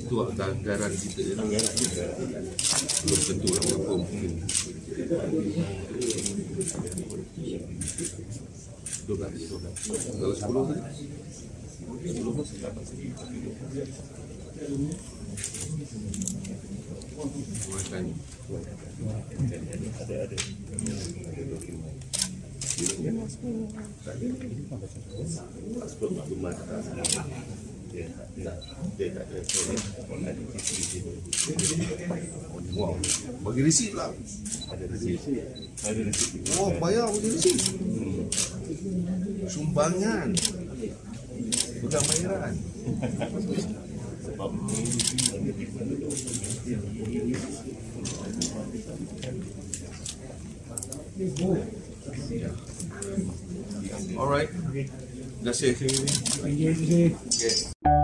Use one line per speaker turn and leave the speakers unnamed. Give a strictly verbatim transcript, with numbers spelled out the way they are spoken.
itu anggaran kita.
Anggaran kita.
Belum tentu orang hukum. Dua belas, dua belas. Kalau sepuluh kan? Sepuluh pun dapat. Makan. Ada ada. Paspor maklumat. Dia dia tak ada ada receipt. Wow, bagi receipt lah.
Ada receipt. Ada receipt.
Oh, bayar bagi receipt. Sumbangan. Bukan bayaran.
Sebab
Alright. Terima kasih. Okay.